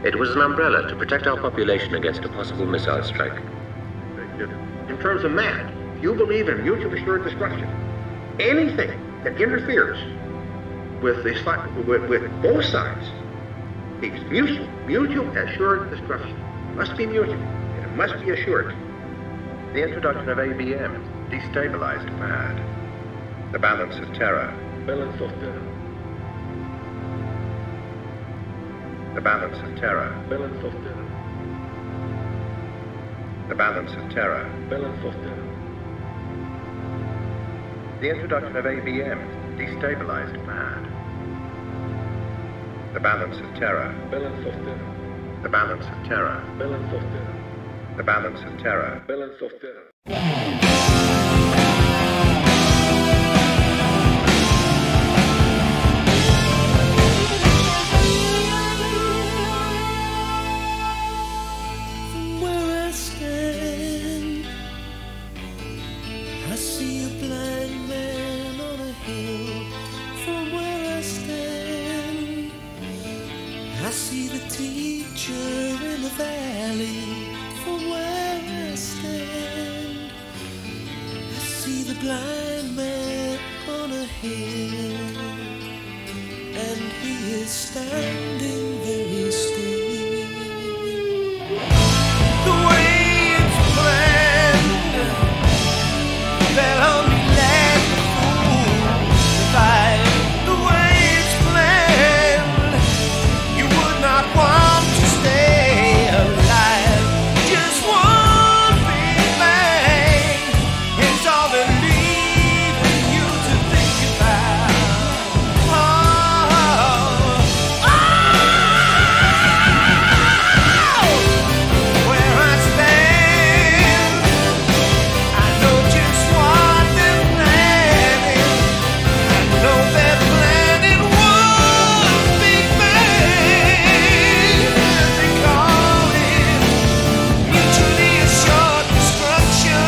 It was an umbrella to protect our population against a possible missile strike. In terms of math, you believe in mutually assured destruction. Anything that interferes with both sides is mutual assured destruction. Must be mutual, and it must be assured. The introduction of ABM destabilized MAD. The balance of terror. Balance of terror. The balance of terror. Balance of terror. The balance of terror. Balance of terror. The introduction of ABM destabilized MAD. The balance of terror. Balance of terror. The balance of terror. Balance of terror. The balance of terror. Balance of terror. From where I stand, I see a blind man on a hill. From where I stand, I see the teacher in the valley. From where I stand, I see the blind man on a hill, and he is standing very still. The way it's planned, they'll only let the fool survive. The way it's planned, you would not want to stay alive. Just one big bang, it's all they're leaving you to think about. Where I stand, I know just what they're planning. I know they're planning one big bang. They call it mutually assured destruction.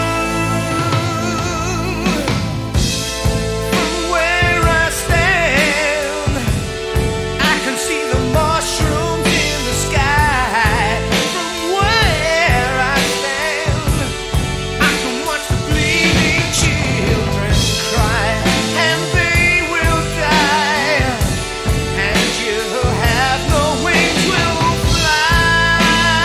From where I stand, I can see the mushrooms in the sky. From where I stand, I can watch the bleeding children cry, and they will die, and you have no wings, will fly.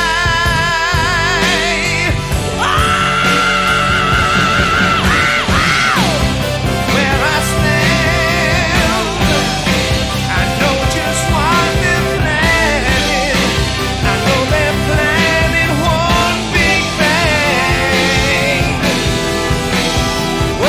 Where I stand, I know just what they're planning. I know they're planning one big bang. Whoa,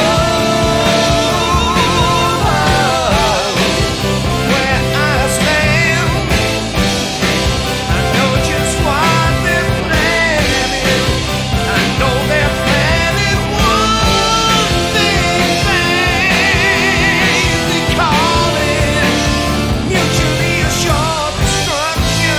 where I stand, I know just what they're planning. I know they're planning one big bang. They call it mutually assured destruction.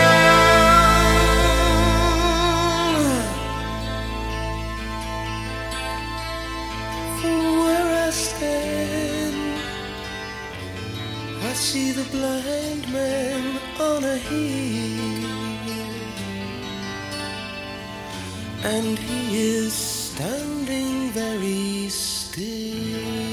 From where I stand, I see the blind man on a hill, and he is standing very still.